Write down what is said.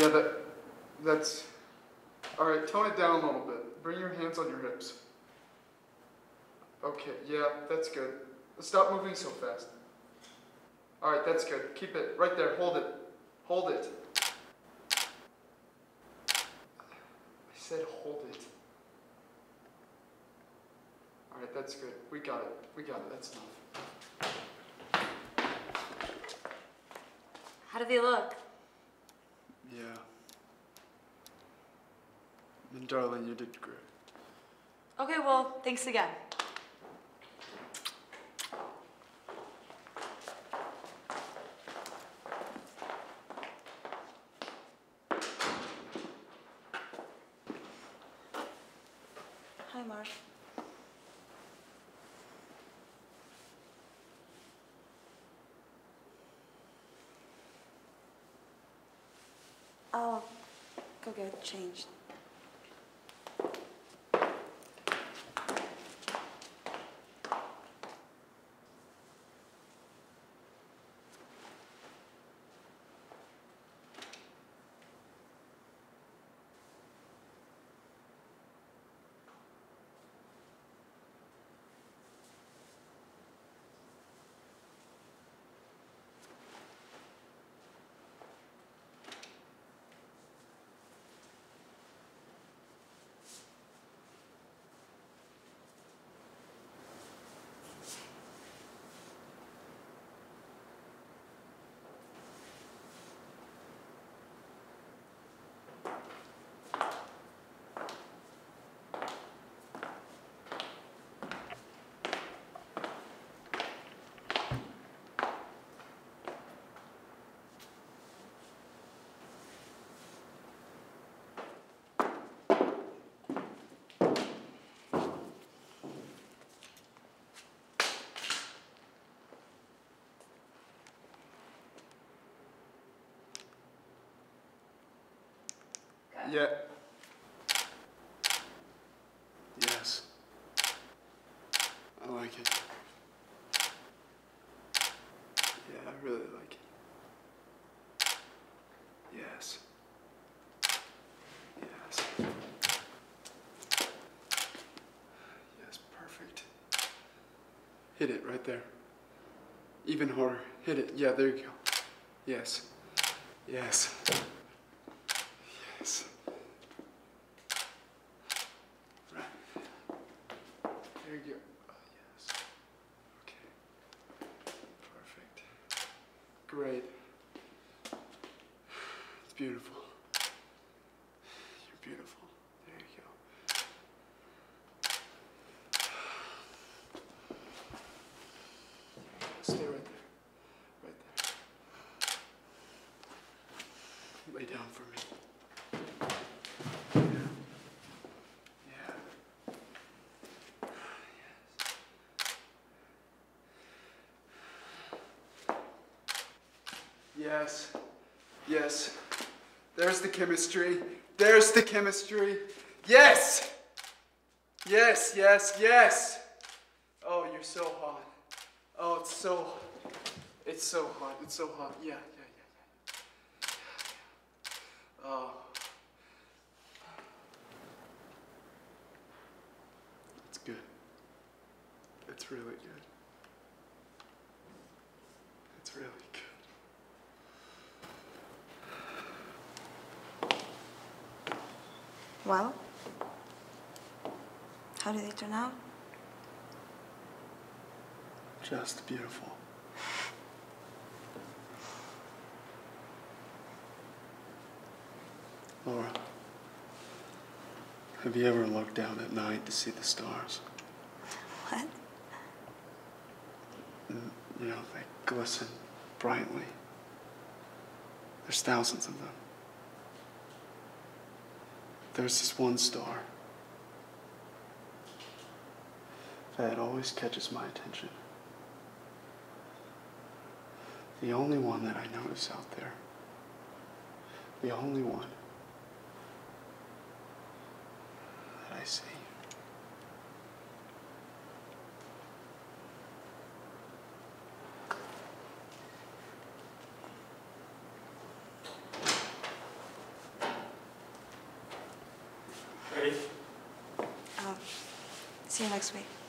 Yeah, that's... All right, tone it down a little bit. Bring your hands on your hips. Okay, yeah, that's good. Stop moving so fast. All right, that's good. Keep it right there. Hold it. Hold it. I said hold it. All right, that's good. We got it. We got it. That's enough. How do they look? Yeah. And darling, you did great. Okay, well, thanks again. Hi, Mark. I'll go get changed. Yeah. Yes. I like it. Yeah, I really like it. Yes. Yes. Yes, perfect. Hit it right there. Even harder. Hit it. Yeah, there you go. Yes. Yes. Yes. Right. There you go. Oh, yes. Okay. Perfect. Great. It's beautiful. You're beautiful. There you go. Stay right there. Right there. Lay down for me. Yes. Yes. There's the chemistry. There's the chemistry. Yes! Yes, yes, yes! Oh, you're so hot. Oh, it's so hot. It's so hot. It's so hot. Yeah, yeah. Oh. It's good. It's really good. It's really good. Well, how did they turn out? Just beautiful. Laura, have you ever looked down at night to see the stars? What? You know, they glisten brightly. There's thousands of them. There's this one star that always catches my attention. The only one that I notice out there. The only one that I see. See you next week.